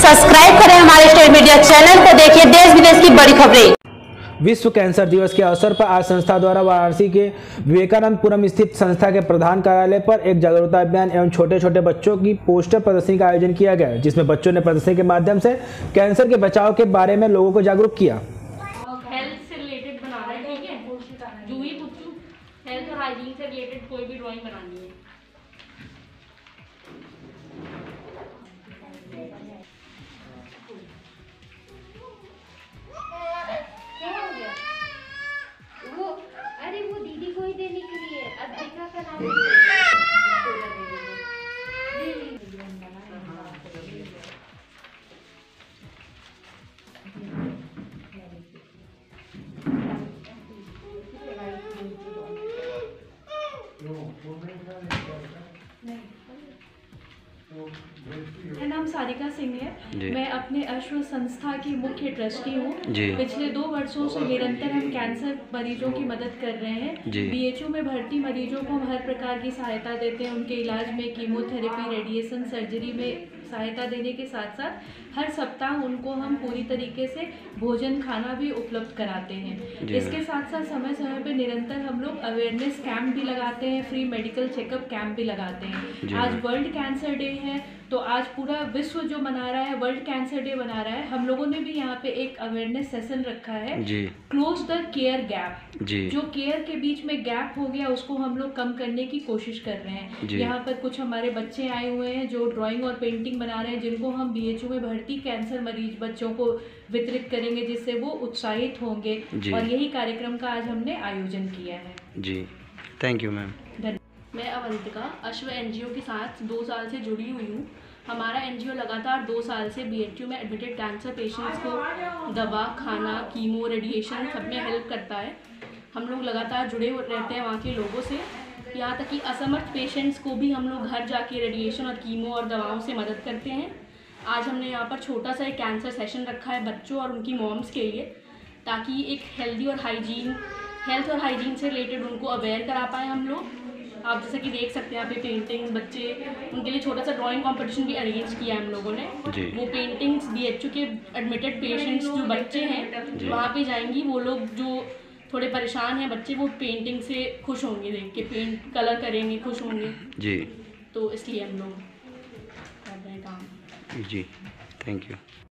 Subscribe करें हमारे state media channel को, देखिए देश विदेश की बड़ी खबरें। विश्व कैंसर दिवस के अवसर पर आज संस्था द्वारा वाराणसी के विवेकानंदपुरम स्थित संस्था के प्रधान कार्यालय पर एक जागरूकता अभियान एवं छोटे छोटे बच्चों की पोस्टर प्रदर्शनी का आयोजन किया गया, जिसमें बच्चों ने प्रदर्शनी के माध्यम से कैंसर के बचाव के बारे में लोगों को जागरूक किया। हेल्थ से रिलेटेड बनाना है, ठीक है। जूही पुच्चू हेल्थ और हाइजीन से रिलेटेड कोई भी ड्राइंग बनानी है। क्या हो गया? अरे वो दीदी को ही देने के लिए अद्विका का नाम मेरा नाम सारिका सिंह है। मैं अपने अश्व संस्था की मुख्य ट्रस्टी हूँ। पिछले 2 वर्षों से निरंतर हम कैंसर मरीजों की मदद कर रहे हैं। बीएचयू में भर्ती मरीजों को हम हर प्रकार की सहायता देते हैं। उनके इलाज में कीमोथेरेपी, रेडिएशन, सर्जरी में सहायता देने के साथ साथ हर सप्ताह उनको हम पूरी तरीके से भोजन खाना भी उपलब्ध कराते हैं। इसके साथ साथ समय समय पे निरंतर हम लोग अवेयरनेस कैंप भी लगाते हैं, फ्री मेडिकल चेकअप कैंप भी लगाते हैं। आज वर्ल्ड कैंसर डे है, तो आज पूरा विश्व जो मना रहा है, वर्ल्ड कैंसर डे मना रहा है। हम लोगों ने भी यहाँ पे एक अवेयरनेस सेशन रखा है, क्लोज द केयर गैप। जो केयर के बीच में गैप हो गया उसको हम लोग कम करने की कोशिश कर रहे हैं। यहाँ पर कुछ हमारे बच्चे आए हुए हैं जो ड्राइंग और पेंटिंग बना रहे हैं, जिनको हम बीएचयू में भर्ती कैंसर मरीज बच्चों को वितरित करेंगे, जिससे वो उत्साहित होंगे। और यही कार्यक्रम का आज हमने आयोजन किया है। जी, थैंक यू मैम। मैं अवंतिका अश्व एनजीओ के साथ 2 साल से जुड़ी हुई हूँ। हमारा एनजीओ लगातार 2 साल से बीएचयू में एडमिटेड कैंसर पेशेंट्स को दवा, खाना, कीमो, रेडिएशन सब में हेल्प करता है। हम लोग लगातार जुड़े रहते हैं वहाँ के लोगों से। यहाँ तक कि असमर्थ पेशेंट्स को भी हम लोग घर जाके रेडिएशन और कीमो और दवाओं से मदद करते हैं। आज हमने यहाँ पर छोटा सा एक कैंसर सेशन रखा है बच्चों और उनकी मॉम्स के लिए, ताकि एक हेल्थ और हाइजीन से रिलेटेड उनको अवेयर करा पाएँ हम लोग। आप जैसे कि देख सकते हैं यहाँ पे पेंटिंग, बच्चे उनके लिए छोटा सा ड्राइंग कंपटीशन भी अरेंज किया है हम लोगों ने। वो पेंटिंग्स बीएचयू के एडमिटेड पेशेंट्स जो बच्चे हैं वहाँ पे जाएंगी। वो लोग जो थोड़े परेशान हैं बच्चे, वो पेंटिंग से खुश होंगे, देख के पेंट कलर करेंगे, खुश होंगे जी। तो इसलिए हम लोग कर रहे हैं काम। जी, थैंक यू।